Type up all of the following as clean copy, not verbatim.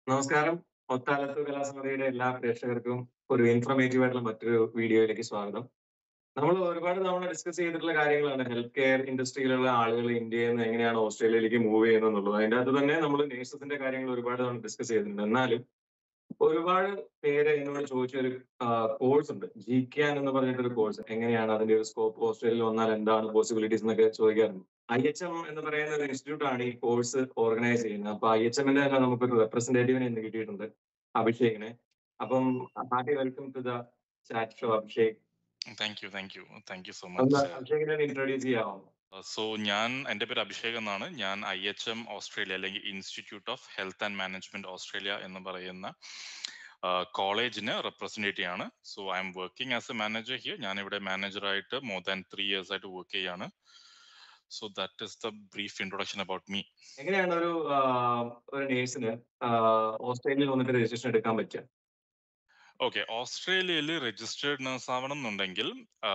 നമസ്കാരം. ഒത്താലത്തു കലാസമിതിയുടെ എല്ലാ പ്രേക്ഷകർക്കും ഒരു ഇൻഫോർമേറ്റീവ് ആയിട്ടുള്ള മറ്റൊരു വീഡിയോയിലേക്ക് സ്വാഗതം. നമ്മൾ ഒരുപാട് തവണ ഡിസ്കസ് ചെയ്തിട്ടുള്ള കാര്യങ്ങളാണ് ഹെൽത്ത് കെയർ ഇൻഡസ്ട്രിയിലുള്ള ആളുകൾ ഇന്ത്യയിൽ നിന്ന് എങ്ങനെയാണ് ഓസ്ട്രേലിയയിലേക്ക് മൂവ് ചെയ്യുന്നത് എന്നുള്ളത്. അതിന്റെ അകത്ത് തന്നെ നമ്മൾ നേഴ്സസിന്റെ കാര്യങ്ങൾ ഒരുപാട് തവണ ഡിസ്കസ് ചെയ്തിട്ടുണ്ട്. എന്നാലും ഒരുപാട് പേര് എന്നോട് ചോദിച്ചൊരു കോഴ്സ് ഉണ്ട്. GCAN എന്ന് പറഞ്ഞിട്ടൊരു കോഴ്സ്. എങ്ങനെയാണ് അതിന്റെ ഒരു സ്കോപ്പ്, ഓസ്ട്രേലിയയിൽ വന്നാൽ എന്താണ് പോസിബിലിറ്റീസ് എന്നൊക്കെ ചോദിക്കാറുണ്ട്. IHM എന്ന് പറയുന്ന ഒരു ഇൻസ്റ്റിറ്റ്യൂട്ട് ആണ് ഈ കോഴ്സ് ഓർഗനൈസ് ചെയ്യുന്നത്. അപ്പൊ IHMന്റെ തന്നെ നമുക്കൊരു റെപ്രസെന്റേറ്റീവിനെ ഇന്ന് കിട്ടിയിട്ടുണ്ട്, അഭിഷേകിനെ. അപ്പം hearty welcome to the chat show Abhishek. Thank you so ഒന്ന് much. അഭിഷേകിനെ ഇൻട്രൊഡ്യൂസ് ചെയ്യാമോ? എൻ്റെ പേര് അഭിഷേക് എന്നാണ്. ഞാൻ IHM ഓസ്ട്രേലിയ അല്ലെങ്കിൽ Institute of Health and Management Australia എന്ന് പറയുന്ന കോളേജിന് റെപ്രസെന്റേറ്റ് ചെയ്യാണ്. So I am working as a manager here. ഞാനിവിടെ മാനേജറായിട്ട് മോർ ദാൻ 3 years ആയിട്ട് വർക്ക് ചെയ്യാണ്. So that is the brief introduction about me. എങ്ങനെയാണ് ഒരു നേഴ്സിന് ഓസ്ട്രേലിയയിൽ വന്നിട്ട് രജിസ്ട്രേഷൻ എടുക്കാൻ പറ്റുക? ഓക്കെ, ഓസ്ട്രേലിയയിൽ രജിസ്റ്റേർഡ് നഴ്സ് ആവണം എന്നുണ്ടെങ്കിൽ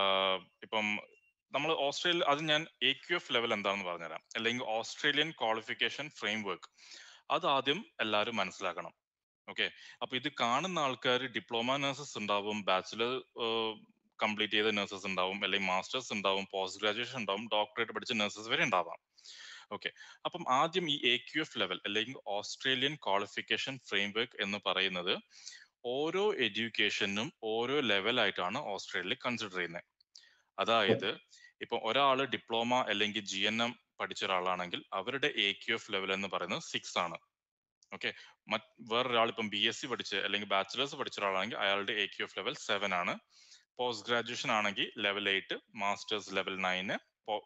ഇപ്പം നമ്മൾ ഓസ്ട്രേലിയ, അത് ഞാൻ AQF ലെവൽ എന്താണെന്ന് പറഞ്ഞുതരാം, അല്ലെങ്കിൽ ഓസ്ട്രേലിയൻ ക്വാളിഫിക്കേഷൻ ഫ്രെയിംവർക്ക്. അത് ആദ്യം എല്ലാവരും മനസ്സിലാക്കണം. ഓക്കെ, അപ്പൊ ഇത് കാണുന്ന ആൾക്കാർ ഡിപ്ലോമ നഴ്സസ് ഉണ്ടാവും, ബാച്ചിലർ കംപ്ലീറ്റ് ചെയ്ത നഴ്സസ് ഉണ്ടാവും, അല്ലെങ്കിൽ മാസ്റ്റേഴ്സ് ഉണ്ടാവും, പോസ്റ്റ് ഗ്രാജുവേഷൻ ഉണ്ടാവും, ഡോക്ടറേറ്റ് പഠിച്ച നഴ്സസ് വരെ ഉണ്ടാവാം. ഓക്കെ, അപ്പം ആദ്യം ഈ AQF ലെവൽ അല്ലെങ്കിൽ ഓസ്ട്രേലിയൻ ക്വാളിഫിക്കേഷൻ ഫ്രെയിംവർക്ക് എന്ന് പറയുന്നത് ഓരോ എഡ്യൂക്കേഷനും ഓരോ ലെവലായിട്ടാണ് ഓസ്ട്രേലിയയിൽ കൺസിഡർ ചെയ്യുന്നത്. അതായത് ഇപ്പൊ ഒരാൾ ഡിപ്ലോമ അല്ലെങ്കിൽ GNM പഠിച്ച ഒരാളാണെങ്കിൽ അവരുടെ AQF ലെവൽ എന്ന് പറയുന്നത് 6 ആണ്. ഓക്കെ, വേറൊരാൾ ഇപ്പം BSc പഠിച്ച് അല്ലെങ്കിൽ ബാച്ചിലേഴ്സ് പഠിച്ച ഒരാളാണെങ്കിൽ അയാളുടെ AQF ലെവൽ 7 ആണ്. പോസ്റ്റ് ഗ്രാജുവേഷൻ ആണെങ്കിൽ ലെവൽ 8, മാസ്റ്റേഴ്സ് ലെവൽ 9,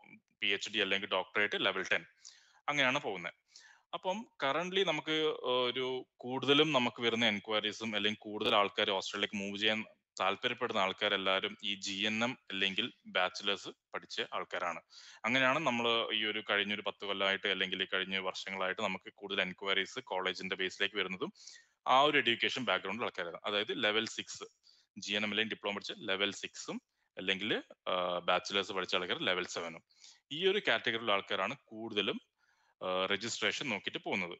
PhD അല്ലെങ്കിൽ ഡോക്ടറേറ്റ് ലെവൽ 10. അങ്ങനെയാണ് പോകുന്നത്. അപ്പം കറന്റ്ലി നമുക്ക് ഒരു കൂടുതലും നമുക്ക് വരുന്ന എൻക്വയറീസും അല്ലെങ്കിൽ കൂടുതൽ ആൾക്കാർ ഓസ്ട്രേലിയക്ക് മൂവ് ചെയ്യാൻ താല്പര്യപ്പെടുന്ന ആൾക്കാരെല്ലാവരും ഈ GNM അല്ലെങ്കിൽ ബാച്ചിലേഴ്സ് പഠിച്ച ആൾക്കാരാണ്. അങ്ങനെയാണ് നമ്മൾ ഈ ഒരു കഴിഞ്ഞൊരു 10 കൊല്ലമായിട്ട് അല്ലെങ്കിൽ കഴിഞ്ഞ വർഷങ്ങളായിട്ട് നമുക്ക് കൂടുതൽ എൻക്വയറീസ് കോളേജിന്റെ ബേസിലേക്ക് വരുന്നതും ആ ഒരു എഡ്യൂക്കേഷൻ ബാക്ക്ഗ്രൗണ്ടിൽ ആൾക്കാരാണ്. അതായത് ലെവൽ 6 GNM അല്ലെങ്കിൽ ഡിപ്ലോമ പഠിച്ച ലെവൽ 6ഉം അല്ലെങ്കിൽ ബാച്ചിലേഴ്സ് പഠിച്ച ആൾക്കാർ ലെവൽ 7ഉം. ഈ ഒരു കാറ്റഗറിയിലുള്ള ആൾക്കാരാണ് കൂടുതലും രജിസ്ട്രേഷൻ നോക്കിയിട്ട് പോകുന്നത്.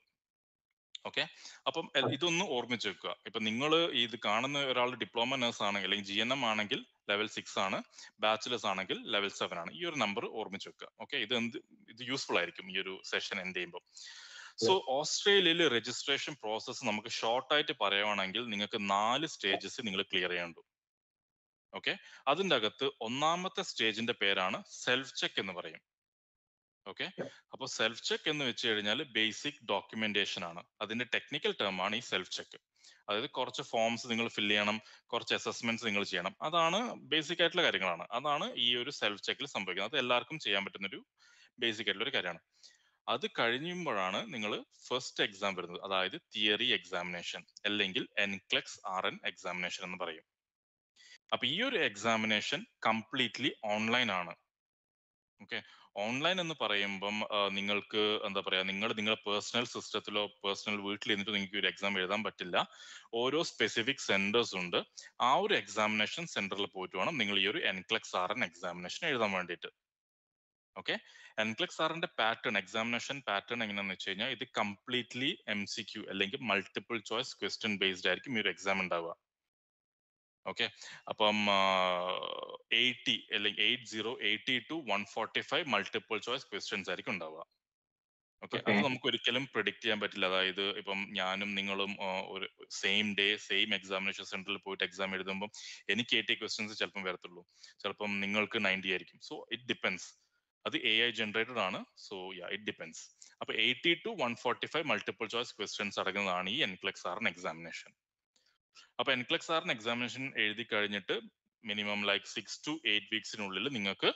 ഓക്കെ, അപ്പം ഇതൊന്ന് ഓർമ്മിച്ച് വെക്കുക. ഇപ്പൊ നിങ്ങൾ ഇത് കാണുന്ന ഒരാൾ ഡിപ്ലോമ നഴ്സ് ആണെങ്കിൽ അല്ലെങ്കിൽ GNM ആണെങ്കിൽ ലെവൽ 6 ആണ്, ബാച്ചിലേഴ്സ് ആണെങ്കിൽ ലെവൽ 7 ആണ്. ഈ ഒരു നമ്പർ ഓർമ്മിച്ച് വെക്കുക. ഓക്കെ, ഇത് യൂസ്ഫുൾ ആയിരിക്കും ഈ ഒരു സെഷൻ എൻഡ് ചെയ്യുമ്പോൾ. സോ ഓസ്ട്രേലിയയിൽ രജിസ്ട്രേഷൻ പ്രോസസ്സ് നമുക്ക് ഷോർട്ട് ആയിട്ട് പറയുവാണെങ്കിൽ നിങ്ങൾക്ക് 4 സ്റ്റേജസ് നിങ്ങൾ ക്ലിയർ ചെയ്യേണ്ടു. ഓക്കെ, അതിൻ്റെ അകത്ത് ഒന്നാമത്തെ സ്റ്റേജിന്റെ പേരാണ് സെൽഫ് ചെക്ക് എന്ന് പറയും. ഓക്കെ, അപ്പൊ സെൽഫ് ചെക്ക് എന്ന് വെച്ച് കഴിഞ്ഞാൽ ബേസിക് ഡോക്യുമെന്റേഷൻ ആണ്. അതിന്റെ ടെക്നിക്കൽ ടേം ആണ് ഈ സെൽഫ് ചെക്ക്. അതായത് കുറച്ച് ഫോംസ് നിങ്ങൾ ഫില്ല് ചെയ്യണം, കുറച്ച് അസസ്മെന്റ്സ് നിങ്ങൾ ചെയ്യണം. അതാണ് ബേസിക് ആയിട്ടുള്ള കാര്യങ്ങളാണ്. അതാണ് ഈ ഒരു സെൽഫ് ചെക്കിൽ സംഭവിക്കുന്നത്. അത് എല്ലാവർക്കും ചെയ്യാൻ പറ്റുന്ന ഒരു ബേസിക് ആയിട്ടുള്ള ഒരു കാര്യമാണ്. അത് കഴിയുമ്പോഴാണ് നിങ്ങൾ ഫസ്റ്റ് എക്സാം വരുന്നത്, അതായത് തിയറി എക്സാമിനേഷൻ അല്ലെങ്കിൽ NCLEX RN എക്സാമിനേഷൻ എന്ന് പറയും. അപ്പൊ ഈ ഒരു എക്സാമിനേഷൻ കംപ്ലീറ്റ്ലി ഓൺലൈൻ ആണ്. ഓക്കെ, ഓൺലൈൻ എന്ന് പറയുമ്പം നിങ്ങൾക്ക് എന്താ പറയാ, നിങ്ങളുടെ പേഴ്സണൽ സിസ്റ്റത്തിലോ പേഴ്സണൽ വീട്ടിൽ ഇരുന്നിട്ട് നിങ്ങൾക്ക് ഒരു എക്സാം എഴുതാൻ പറ്റില്ല. ഓരോ സ്പെസിഫിക് സെന്റേഴ്സ് ഉണ്ട്. ആ ഒരു എക്സാമിനേഷൻ സെന്ററിൽ പോയിട്ട് വേണം നിങ്ങൾ ഈ ഒരു NCLEX RN എക്സാമിനേഷൻ എഴുതാൻ വേണ്ടിയിട്ട്. ഓക്കെ, NCLEX RNന്റെ പാറ്റേൺ, എക്സാമിനേഷൻ പാറ്റേൺ എങ്ങനെയാണെന്ന് വെച്ച് കഴിഞ്ഞാൽ ഇത് കംപ്ലീറ്റ്ലി MCQ അല്ലെങ്കിൽ മൾട്ടിപ്പിൾ ചോയ്സ് ക്വസ്റ്റ്യൻ ബേസ്ഡ് ആയിരിക്കും ഈ ഒരു എക്സാം ഉണ്ടാവുക. ഓക്കെ, അപ്പം 80 അല്ലെങ്കിൽ 80 to 145 മൾട്ടിപ്പിൾ ചോയ്സ് ക്വസ്റ്റ്യൻസ് ആയിരിക്കും ഉണ്ടാവുക. ഓക്കെ, അത് നമുക്ക് ഒരിക്കലും പ്രിഡിക്റ്റ് ചെയ്യാൻ പറ്റില്ല. അതായത് ഇപ്പം ഞാനും നിങ്ങളും ഒരു സെയിം ഡേ സെയിം എക്സാമിനേഷൻ സെന്ററിൽ പോയിട്ട് എക്സാം എഴുതുമ്പോൾ എനിക്ക് 80 ക്വസ്റ്റ്യൻസ് ചിലപ്പം വരത്തുള്ളൂ, ചിലപ്പം നിങ്ങൾക്ക് 90 ആയിരിക്കും. So it depends. അത് AI ജനറേറ്റഡ് ആണ്. So it depends. അപ്പൊ 80 to 145 മൾട്ടിപ്പിൾ ചോയ്സ് ക്വസ്റ്റ്യൻസ് അടങ്ങുന്നതാണ് ഈ NCLEX RN എക്സാമിനേഷൻ. അപ്പൊ NCLEX RN എക്സാമിനേഷൻ എഴുതി കഴിഞ്ഞിട്ട് മിനിമം ലൈക്ക് 6 to 8 വീക്സിനുള്ളിൽ നിങ്ങൾക്ക്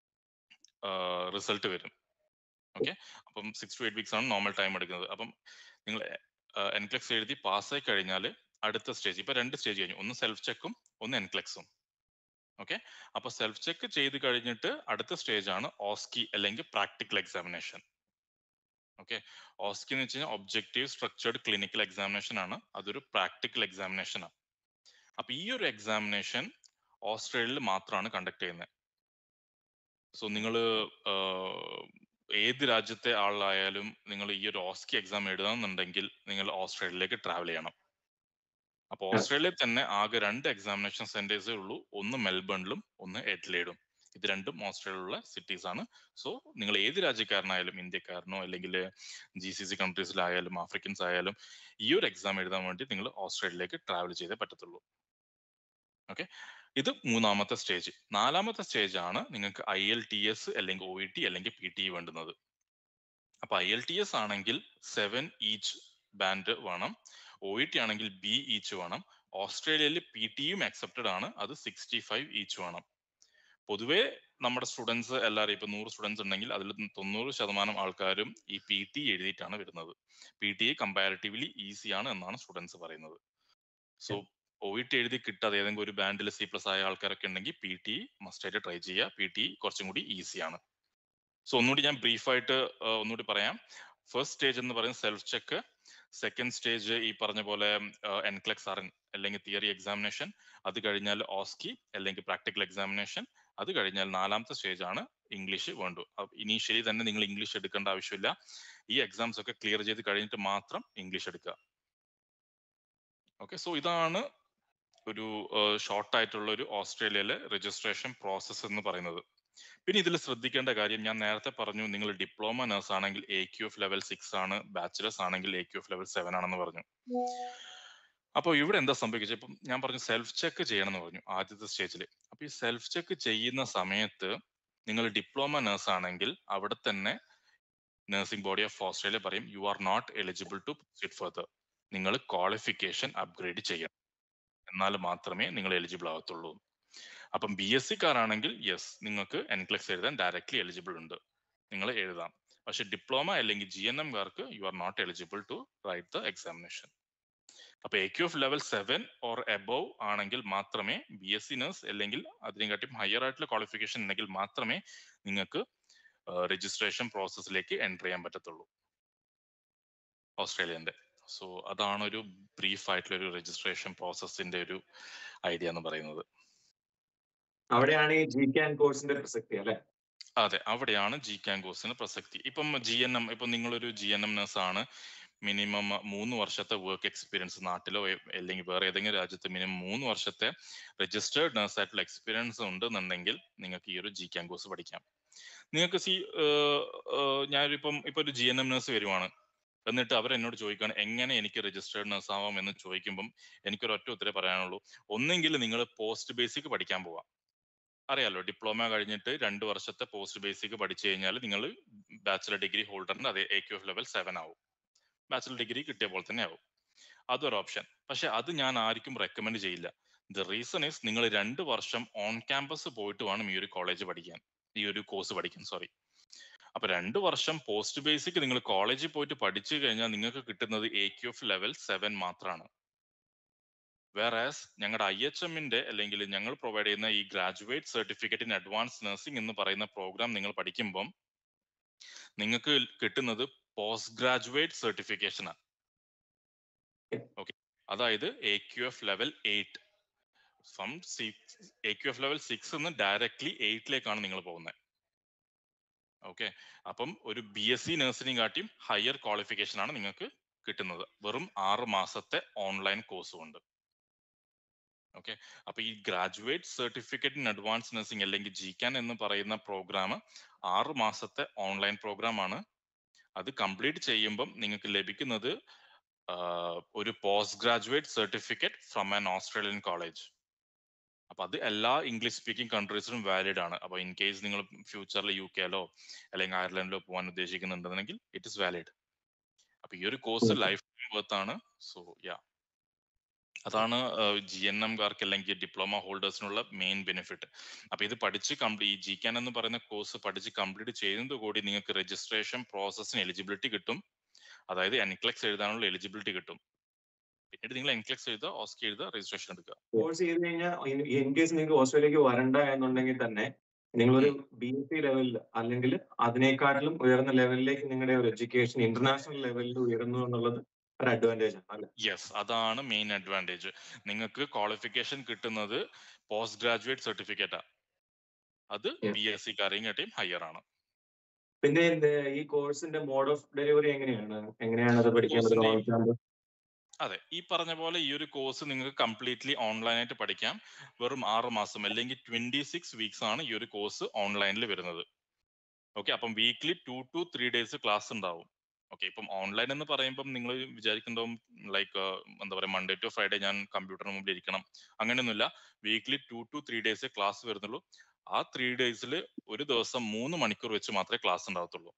റിസൾട്ട് വരും. ഓക്കെ, അപ്പം 6 to 8 വീക്സ് ആണ് നോർമൽ ടൈം എടുക്കുന്നത്. അപ്പം നിങ്ങൾ NCLEX എഴുതി പാസ്സായി കഴിഞ്ഞാൽ അടുത്ത സ്റ്റേജ്, ഇപ്പൊ 2 സ്റ്റേജ് കഴിഞ്ഞു, ഒന്ന് സെൽഫ് ചെക്കും ഒന്ന് NCLEXഉം. ഓക്കെ, അപ്പൊ സെൽഫ് ചെക്ക് ചെയ്ത് കഴിഞ്ഞിട്ട് അടുത്ത സ്റ്റേജ് ആണ് OSCE അല്ലെങ്കിൽ പ്രാക്ടിക്കൽ എക്സാമിനേഷൻ. ഓക്കെ, OSCE എന്ന് വെച്ച് കഴിഞ്ഞാൽ ഒബ്ജക്റ്റീവ് സ്ട്രക്ചർഡ് ക്ലിനിക്കൽ എക്സാമിനേഷൻ ആണ്. അതൊരു പ്രാക്ടിക്കൽ എക്സാമിനേഷൻ ആണ്. അപ്പൊ ഈ ഒരു എക്സാമിനേഷൻ ഓസ്ട്രേലിയയിൽ മാത്രമാണ് കണ്ടക്ട് ചെയ്യുന്നത്. സോ നിങ്ങൾ ഏത് രാജ്യത്തെ ആളായാലും നിങ്ങൾ ഈ ഒരു ഓസ്കി എക്സാം എഴുതണമെന്നുണ്ടെങ്കിൽ നിങ്ങൾ ഓസ്ട്രേലിയയിലേക്ക് ട്രാവൽ ചെയ്യണം. അപ്പൊ ഓസ്ട്രേലിയയിൽ തന്നെ ആകെ 2 എക്സാമിനേഷൻ സെന്റേഴ്സേ ഉള്ളൂ. ഒന്ന് മെൽബണിലും ഒന്ന് എഡ്ലേഡും. ഇത് രണ്ടും ഓസ്ട്രേലിയയിലുള്ള സിറ്റീസ് ആണ്. സോ നിങ്ങൾ ഏത് രാജ്യക്കാരനായാലും, ഇന്ത്യക്കാരനോ അല്ലെങ്കിൽ GCC കൺട്രീസിലായാലും ആഫ്രിക്കൻസ് ആയാലും ഈ ഒരു എക്സാം എഴുതാൻ വേണ്ടി നിങ്ങൾ ഓസ്ട്രേലിയയിലേക്ക് ട്രാവൽ ചെയ്തേ പറ്റത്തുള്ളൂ. ഓക്കെ, ഇത് 3ാമത്തെ സ്റ്റേജ്. 4ാമത്തെ സ്റ്റേജ് ആണ് നിങ്ങൾക്ക് IELTS അല്ലെങ്കിൽ OET അല്ലെങ്കിൽ PTE വേണ്ടുന്നത്. അപ്പൊ IELTS ആണെങ്കിൽ 7 ഈച്ച് ബാൻഡ് വേണം. OET ആണെങ്കിൽ B ഈച്ച് വേണം. ഓസ്ട്രേലിയയിൽ PTയും അക്സെപ്റ്റഡ് ആണ്. അത് 65 ഈച്ച് വേണം. പൊതുവെ നമ്മുടെ സ്റ്റുഡൻസ് എല്ലാവരും ഇപ്പൊ 100 സ്റ്റുഡൻസ് ഉണ്ടെങ്കിൽ അതിൽ 90% ആൾക്കാരും ഈ PT എഴുതിയിട്ടാണ് വരുന്നത്. PTE കമ്പാരിറ്റീവ്ലി ഈസി ആണ് എന്നാണ് സ്റ്റുഡൻസ് പറയുന്നത്. സോ OET എഴുതി കിട്ടാതെ ഏതെങ്കിലും ഒരു ബാൻഡിൽ C+ ആയ ആൾക്കാരൊക്കെ ഉണ്ടെങ്കിൽ PTE മസ്റ്റ് ആയിട്ട് ട്രൈ ചെയ്യുക. PTE കുറച്ചും കൂടി ഈസിയാണ്. സോ ഒന്നുകൂടി ഞാൻ ബ്രീഫായിട്ട് ഒന്നുകൂടി പറയാം. ഫസ്റ്റ് സ്റ്റേജ് എന്ന് പറയുന്നത് സെൽഫ് ചെക്ക്. സെക്കൻഡ് സ്റ്റേജ് ഈ പറഞ്ഞ പോലെ NCLEX RN അല്ലെങ്കിൽ തിയറി എക്സാമിനേഷൻ. അത് കഴിഞ്ഞാൽ ഓസ്കി അല്ലെങ്കിൽ പ്രാക്ടിക്കൽ എക്സാമിനേഷൻ. അത് കഴിഞ്ഞാൽ 4ാമത്തെ സ്റ്റേജ് ആണ് ഇംഗ്ലീഷ് വേണ്ടു. ഇനീഷ്യലി തന്നെ നിങ്ങൾ ഇംഗ്ലീഷ് എടുക്കേണ്ട ആവശ്യമില്ല. ഈ എക്സാംസ് ഒക്കെ ക്ലിയർ ചെയ്ത് കഴിഞ്ഞിട്ട് മാത്രം ഇംഗ്ലീഷ് എടുക്കുക. ഓക്കെ, സോ ഇതാണ് ഒരു ഷോർട്ട് ആയിട്ടുള്ള ഒരു ഓസ്ട്രേലിയയിലെ രജിസ്ട്രേഷൻ പ്രോസസ്സ് എന്ന് പറയുന്നത്. പിന്നെ ഇതിൽ ശ്രദ്ധിക്കേണ്ട കാര്യം, ഞാൻ നേരത്തെ പറഞ്ഞു നിങ്ങൾ ഡിപ്ലോമ നഴ്സ് ആണെങ്കിൽ AQF ലെവൽ 6 ആണ്, ബാച്ചിലേഴ്സ് ആണെങ്കിൽ AQF ലെവൽ 7 ആണെന്ന് പറഞ്ഞു. അപ്പോൾ ഇവിടെ എന്താ സംഭവിച്ചത്? ഇപ്പം ഞാൻ പറഞ്ഞു സെൽഫ് ചെക്ക് ചെയ്യണം എന്ന് പറഞ്ഞു ആദ്യത്തെ സ്റ്റേജിൽ. അപ്പൊ ഈ സെൽഫ് ചെക്ക് ചെയ്യുന്ന സമയത്ത് നിങ്ങൾ ഡിപ്ലോമ നഴ്സ് ആണെങ്കിൽ അവിടെ തന്നെ നഴ്സിംഗ് ബോഡി ഓഫ് ഓസ്ട്രേലിയ പറയും you are not eligible to proceed further. നിങ്ങൾ ക്വാളിഫിക്കേഷൻ അപ്ഗ്രേഡ് ചെയ്യണം, എന്നാൽ മാത്രമേ നിങ്ങൾ എലിജിബിൾ ആവത്തുള്ളൂ. അപ്പം BSc കാരാണെങ്കിൽ യെസ്, നിങ്ങൾക്ക് NCLEX എഴുതാൻ ഡയറക്ട്ലി എലിജിബിൾ ഉണ്ട്, നിങ്ങൾ എഴുതാം. പക്ഷെ ഡിപ്ലോമ അല്ലെങ്കിൽ GNM കാർക്ക് you are not eligible to write the examination. അപ്പൊ AQF ലെവൽ 7 ഓർ എബോവ് ആണെങ്കിൽ മാത്രമേ BSc നഴ്സ് അല്ലെങ്കിൽ അതിനെക്കാട്ടും ഹയർ ആയിട്ടുള്ള ക്വാളിഫിക്കേഷൻ ഉണ്ടെങ്കിൽ മാത്രമേ നിങ്ങൾക്ക് രജിസ്ട്രേഷൻ പ്രോസസ്സിലേക്ക് എൻ്റർ ചെയ്യാൻ പറ്റത്തുള്ളൂ ഓസ്ട്രേലിയന്റെ. സോ അതാണ് ഒരു ബ്രീഫ് ആയിട്ടുള്ള ഒരു രജിസ്ട്രേഷൻ പ്രോസസ്സിന്റെ ഒരു ഐഡിയ എന്ന് പറയുന്നത്. അവിടെയാണ് ഈ GCAN കോഴ്സിന്റെ പ്രസക്തി അല്ലെ? അതെ, അവിടെയാണ് GCAN കോഴ്സിന് പ്രസക്തി. ഇപ്പം GNM, ഇപ്പൊ നിങ്ങളൊരു GNM നഴ്സ് ആണ്, മിനിമം 3 വർഷത്തെ വർക്ക് എക്സ്പീരിയൻസ് നാട്ടിലോ അല്ലെങ്കിൽ വേറെ ഏതെങ്കിലും രാജ്യത്ത് മിനിമം 3 വർഷത്തെ രജിസ്റ്റേർഡ് നഴ്സ് ആയിട്ടുള്ള എക്സ്പീരിയൻസ് ഉണ്ടെന്നുണ്ടെങ്കിൽ നിങ്ങൾക്ക് ഈ ഒരു GCAN കോഴ്സ് പഠിക്കാം. നിങ്ങൾക്ക് ഞാനിപ്പം ഒരു GNM നഴ്സ് വരുവാണ്, എന്നിട്ട് അവർ എന്നോട് ചോദിക്കുകയാണ് എങ്ങനെ എനിക്ക് രജിസ്റ്റേർഡ് നഴ്സ് ആവാം എന്ന് ചോദിക്കുമ്പം എനിക്കൊരു ഒറ്റ ഉത്തരേ പറയാനുള്ളൂ. ഒന്നെങ്കിൽ നിങ്ങൾ പോസ്റ്റ് ബേസിക് പഠിക്കാൻ പോവാം. അറിയാലോ, ഡിപ്ലോമ കഴിഞ്ഞിട്ട് 2 വർഷത്തെ പോസ്റ്റ് ബേസിക് പഠിച്ചു കഴിഞ്ഞാൽ നിങ്ങൾ ബാച്ചിലർ ഡിഗ്രി ഹോൾഡറിന് അതേ AQF ലെവൽ 7 ആവും. ബാച്ചിലർ ഡിഗ്രി കിട്ടിയ പോലെ തന്നെ ആവും. അതൊരു ഓപ്ഷൻ. പക്ഷെ അത് ഞാൻ ആർക്കും റെക്കമെൻഡ് ചെയ്യില്ല. ദ റീസൺ ഈസ് നിങ്ങൾ 2 വർഷം ഓൺ ക്യാമ്പസ് പോയിട്ട് വേണം ഈ ഒരു കോളേജ് പഠിക്കാൻ, ഈ ഒരു കോഴ്സ് പഠിക്കാൻ, സോറി. അപ്പൊ 2 വർഷം പോസ്റ്റ് ബേസിക് നിങ്ങൾ കോളേജിൽ പോയിട്ട് പഠിച്ചു കഴിഞ്ഞാൽ നിങ്ങൾക്ക് കിട്ടുന്നത് AQF ലെവൽ 7 മാത്രമാണ്. വേറാസ് ഞങ്ങളുടെ IHMന്റെ അല്ലെങ്കിൽ ഞങ്ങൾ പ്രൊവൈഡ് ചെയ്യുന്ന ഈ graduate certificate in advance nursing എന്ന് പറയുന്ന പ്രോഗ്രാം നിങ്ങൾ പഠിക്കുമ്പം നിങ്ങൾക്ക് കിട്ടുന്നത് പോസ്റ്റ് ഗ്രാജുവേറ്റ് സർട്ടിഫിക്കേഷൻ ആണ്. ഓക്കെ, അതായത് AQF level 8 from AQF level 6 നിന്ന് ഡയറക്ട്ലി 8ലേക്കാണ് നിങ്ങൾ പോകുന്നത്. ഓക്കെ, അപ്പം ഒരു BSc നഴ്സിനെ കാട്ടിയും ഹയർ ക്വാളിഫിക്കേഷൻ ആണ് നിങ്ങൾക്ക് കിട്ടുന്നത് വെറും 6 മാസത്തെ ഓൺലൈൻ കോഴ്സ് കൊണ്ട്. ഓക്കെ, അപ്പൊ ഈ graduate certificate in advance nursing അല്ലെങ്കിൽ GCAN എന്ന് പറയുന്ന പ്രോഗ്രാം 6 മാസത്തെ ഓൺലൈൻ പ്രോഗ്രാം ആണ്. അത് കംപ്ലീറ്റ് ചെയ്യുമ്പം നിങ്ങൾക്ക് ലഭിക്കുന്നത് ഒരു post graduate certificate from an Australian college. അപ്പൊ അത് എല്ലാ ഇംഗ്ലീഷ് സ്പീക്കിംഗ് കൺട്രീസിലും വാലിഡ് ആണ്. അപ്പൊ ഇൻ കേസ് നിങ്ങൾ ഫ്യൂച്ചറിൽ UKയിലോ അല്ലെങ്കിൽ അയർലൻഡിലോ പോകാൻ ഉദ്ദേശിക്കുന്നുണ്ടെങ്കിൽ ഇറ്റ് ഇസ് വാലിഡ്. അപ്പൊ ഈ ഒരു കോഴ്സ് ലൈഫ് ടൈം വർത്ത് ആണ്. സോ യാ, അതാണ് GNM കാർക്ക് അല്ലെങ്കിൽ ഡിപ്ലോമ ഹോൾഡേഴ്സിനുള്ള മെയിൻ ബെനിഫിറ്റ്. അപ്പൊ ഇത് പഠിച്ച് ഈ GCAN എന്ന് പറയുന്ന കോഴ്സ് പഠിച്ച് കംപ്ലീറ്റ് ചെയ്യുന്നത് കൂടി നിങ്ങൾക്ക് രജിസ്ട്രേഷൻ പ്രോസസ്സിന് എലിജിബിലിറ്റി കിട്ടും. അതായത് NCLEX എഴുതാനുള്ള എലിജിബിലിറ്റി കിട്ടും. പിന്നീട് നിങ്ങൾ NCLEX എഴുതുക, ഓസ്കി എഴുതുക, രജിസ്ട്രേഷൻ എടുക്കുക. കോഴ്സ് ചെയ്ത് കഴിഞ്ഞാൽ ഇൻ കേസ് നിങ്ങൾക്ക് ഓസ്ട്രേലിയക്ക് വരണ്ട എന്നുണ്ടെങ്കിൽ തന്നെ നിങ്ങളൊരു BSc ലെവലിൽ അല്ലെങ്കിൽ അതിനേക്കാട്ടിലും ഉയർന്ന ലെവലിലേക്ക് നിങ്ങളുടെ ഒരു എഡ്യൂക്കേഷൻ ഇന്റർനാഷണൽ ലെവലിൽ ഉയരുന്നു എന്നുള്ളത് ഒരു അഡ്വാൻറ്റേജ് ആണ് അല്ലെ? യെസ്, അതാണ് മെയിൻ അഡ്വാൻറ്റേജ്. നിങ്ങൾക്ക് ക്വാളിഫിക്കേഷൻ കിട്ടുന്നത് പോസ്റ്റ് ഗ്രാജുവേറ്റ് സർട്ടിഫിക്കറ്റാ. അത് BSc കാരെയും കാട്ടിയും ഹയർ ആണ്. പിന്നെ ഈ കോഴ്സിന്റെ മോഡ് ഓഫ് ഡെലിവറി എങ്ങനെയാണ് അത് പഠിക്കാൻ പറ്റുന്നത്? കോഴ്സിന്റെ ഓൺ ക്യാമ്പസ്? അതെ, ഈ പറഞ്ഞ പോലെ ഈ ഒരു കോഴ്സ് നിങ്ങൾക്ക് കംപ്ലീറ്റ്ലി ഓൺലൈനായിട്ട് പഠിക്കാം. വെറും 6 മാസം അല്ലെങ്കിൽ 26 വീക്സ് ആണ് ഈ ഒരു കോഴ്സ് ഓൺലൈനിൽ വരുന്നത്. ഓക്കെ, അപ്പം വീക്ക്ലി 2 to 3 ഡേയ്സ് ക്ലാസ് ഉണ്ടാവും. ഓക്കെ, ഇപ്പം ഓൺലൈൻ എന്ന് പറയുമ്പം നിങ്ങൾ വിചാരിക്കുന്നുണ്ടാവും ലൈക്ക് എന്താ പറയുക, മൺഡേ ടു ഫ്രൈഡേ ഞാൻ കമ്പ്യൂട്ടറിന് മുമ്പിൽ ഇരിക്കണം. അങ്ങനെയൊന്നുമില്ല. വീക്ക്ലി 2 to 3 ഡേയ്സേ ക്ലാസ് വരുന്നുള്ളൂ. ആ 3 ഡേയ്സിൽ ഒരു ദിവസം 3 മണിക്കൂർ വെച്ച് മാത്രമേ ക്ലാസ് ഉണ്ടാവത്തുള്ളൂ.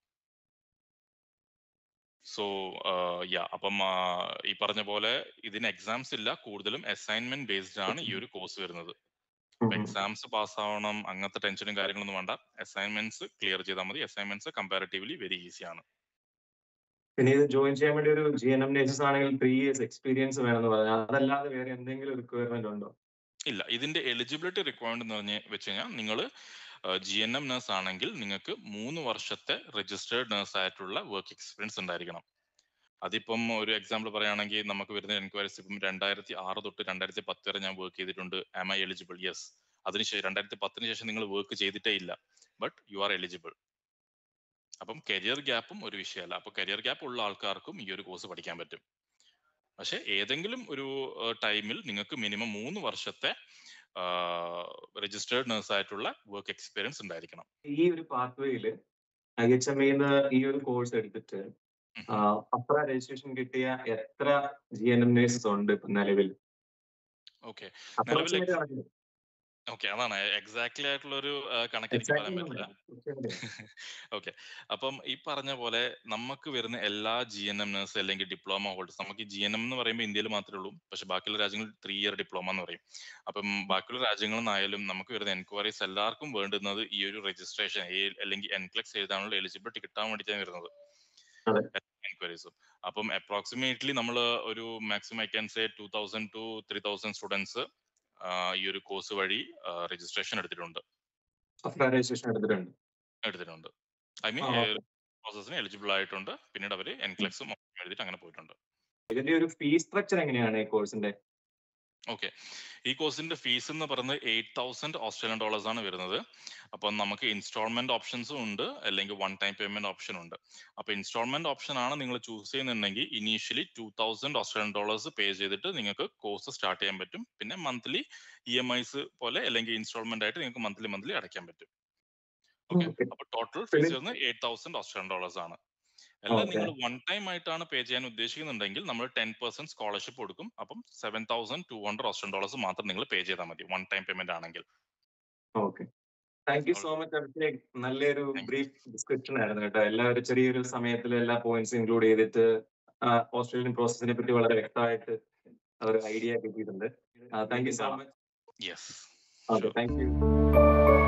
സോ അപ്പം ഈ പറഞ്ഞ പോലെ ഇതിന് എക്സാംസ് ഇല്ല, കൂടുതലും അസൈൻമെന്റ് ബേസ്ഡ് ആണ് ഈ ഒരു കോഴ്സ് വരുന്നത്. എക്സാംസ് പാസ് ആവണം അങ്ങനത്തെ ടെൻഷനും കാര്യങ്ങളൊന്നും വേണ്ട. അസൈൻമെന്റ്സ് ക്ലിയർ ചെയ്താൽ മതി. അസൈൻമെന്റ്സ് കമ്പാരിറ്റീവ്ലി വെരി ഈസി ആണ്. പിന്നെ ഇത് ജോയിൻ ചെയ്യാൻ വേണ്ടി ഒരു GNM നേഴ്സസ് ആണെങ്കിൽ 3 years എക്സ്പീരിയൻസ് വേണമെന്ന് പറഞ്ഞു. അതല്ലാതെ വേറെ എന്തെങ്കിലും റിക്വയർമെന്റ് ഉണ്ടോ? ഇല്ല, ഇതിന്റെ എലിജിബിലിറ്റി റിക്വയർമെന്റ് എന്ന് വെച്ച് കഴിഞ്ഞാൽ നിങ്ങൾ GNM നേഴ്സ് ആണെങ്കിൽ നിങ്ങൾക്ക് 3 വർഷത്തെ രജിസ്റ്റേർഡ് നേഴ്സ് ആയിട്ടുള്ള വർക്ക് എക്സ്പീരിയൻസ് ഉണ്ടായിരിക്കണം. അതിപ്പം ഒരു എക്സാമ്പിൾ പറയുകയാണെങ്കിൽ നമുക്ക് വരുന്ന എൻക്വയറീസ് ഇപ്പം 2006 തൊട്ട് 2010 വരെ ഞാൻ വർക്ക് ചെയ്തിട്ടുണ്ട്. Am I eligible? യെസ്. അതിനുശേഷം 2010 ശേഷം നിങ്ങൾ വർക്ക് ചെയ്തിട്ടേ ഇല്ല, ബട്ട് യു ആർ എലിജിബിൾ. അപ്പം കരിയർ ഗ്യാപ്പും ഒരു വിഷയമല്ല. അപ്പൊ കരിയർ ഗ്യാപ്പ് ഉള്ള ആൾക്കാർക്കും ഈ ഒരു കോഴ്സ് പഠിക്കാൻ പറ്റും. പക്ഷെ ഏതെങ്കിലും ഒരു ടൈമിൽ നിങ്ങൾക്ക് മിനിമം 3 വർഷത്തെ രജിസ്റ്റേർഡ് നേഴ്സ് ആയിട്ടുള്ള വർക്ക് എക്സ്പീരിയൻസ് ഉണ്ടായിരിക്കണം. ഈ ഒരു പാത്വേയില് IHME ഈ ഒരു കോഴ്സ് എടുത്തിട്ട് അത്ര രജിസ്ട്രേഷൻ കിട്ടിയ എത്ര GNM നേഴ്സസ് ഉണ്ട് ഇപ്പൊ നിലവിൽ? ഓക്കെ, നിലവിൽ അപ്രോക്സിമേറ്റ് കണക്ക്. ഓക്കെ, അതാണ് എക്സാക്ട്ലി ആയിട്ടുള്ള ഒരു കണക്ക് എനിക്ക് പറയാൻ പറ്റില്ല. ഓക്കെ, അപ്പം ഈ പറഞ്ഞ പോലെ നമുക്ക് വരുന്ന എല്ലാ GNM നേഴ്സ് അല്ലെങ്കിൽ ഡിപ്ലോമ ഹോൾഡേഴ്സ്, നമുക്ക് ഈ GNM എന്ന് പറയുമ്പോൾ ഇന്ത്യയിൽ മാത്രമേ ഉള്ളൂ, പക്ഷെ ബാക്കിയുള്ള രാജ്യങ്ങളിൽ 3 year ഡിപ്ലോമ എന്ന് പറയും. അപ്പം ബാക്കിയുള്ള രാജ്യങ്ങളിൽ നിന്നായാലും നമുക്ക് വരുന്ന എൻക്വയറീസ് എല്ലാവർക്കും വേണ്ടുന്നത് ഈ ഒരു രജിസ്ട്രേഷൻ അല്ലെങ്കിൽ എൻക്ലെക്സ് എഴുതാനുള്ള എലിജിബിലിറ്റി കിട്ടാൻ വേണ്ടിയിട്ടാണ് വരുന്നത് എൻക്വയറീസും. അപ്പം അപ്രോക്സിമേറ്റ്ലി നമ്മൾ ഒരു maximum I can say 2000 to 3000 students ഈ ഒരു കോഴ്സ് വഴി രജിസ്ട്രേഷൻ എടുത്തിട്ടുണ്ട്. എടുത്തിട്ടുണ്ട്. ഐ മീൻ പ്രോസസ്സിന് എലിജിബിൾ ആയിട്ടുണ്ട്. പിന്നീട് അവര് എൻക്ലെക്സും എഴുതിയിട്ട് അങ്ങനെ പോയിട്ടുണ്ട്. ഇതിന്റെ ഒരു ഫീസ് സ്ട്രക്ചർ എങ്ങനെയാണ് ഈ കോഴ്സിന്റെ? ഓക്കെ, ഈ കോഴ്സിന്റെ ഫീസ് എന്ന് പറയുന്നത് 8,000 ഓസ്ട്രേലിയൻ ഡോളേഴ്സ് ആണ് വരുന്നത്. അപ്പം നമുക്ക് ഇൻസ്റ്റാൾമെന്റ് ഓപ്ഷൻസും ഉണ്ട്, അല്ലെങ്കിൽ വൺ ടൈം പേയ്മെന്റ് ഓപ്ഷൻ ഉണ്ട്. അപ്പൊ ഇൻസ്റ്റാൾമെന്റ് ഓപ്ഷൻ ആണ് നിങ്ങൾ ചൂസ് ചെയ്യുന്നുണ്ടെങ്കിൽ ഇനീഷ്യലി 2,000 ഓസ്ട്രേലിയൻ ഡോളേഴ്സ് പേ ചെയ്തിട്ട് നിങ്ങൾക്ക് കോഴ്സ് സ്റ്റാർട്ട് ചെയ്യാൻ പറ്റും. പിന്നെ മന്ത്ലി EMIs പോലെ അല്ലെങ്കിൽ ഇൻസ്റ്റാൾമെന്റ് ആയിട്ട് നിങ്ങൾക്ക് മന്ത്ലി അടയ്ക്കാൻ പറ്റും. ഓക്കെ, അപ്പൊ ടോട്ടൽ ഫീസ് വരുന്നത് 8,000 ഓസ്ട്രേലിയൻ ഡോളേഴ്സ് ആണ്. എല്ലാം നിങ്ങൾ വൺ ടൈം ആയിട്ടാണ് പേ ചെയ്യാൻ ഉദ്ദേശിക്കുന്നുണ്ടെങ്കിൽ നമ്മൾ 10% സ്കോളർഷിപ്പ് കൊടുക്കും. അപ്പം 7,200 ഓസ്ട്രേലിയൻ ഡോളേഴ്സ് മാത്രം നിങ്ങൾ പേ ചെയ്താൽ മതി, വൺ ടൈം പേയ്മെന്റ് ആണെങ്കിൽ. Okay, thank you so much Abhishek. നല്ലൊരു ബ്രീഫ് ഡിസ്ക്രിപ്ഷൻ ആയിരുന്നു കേട്ടോ. എല്ലാവരും ചെറിയൊരു സമയത്തിൽ എല്ലാ പോയിന്റ്സ് ഇൻക്ലൂഡ് ചെയ്തിട്ട് ഓസ്ട്രേലിയൻ പ്രോസസിനെ പറ്റി വളരെ വ്യക്തമായിട്ട് ഒരു ഐഡിയ കിട്ടിയിട്ടുണ്ട്. Thank you so much. Yes, okay, thank U.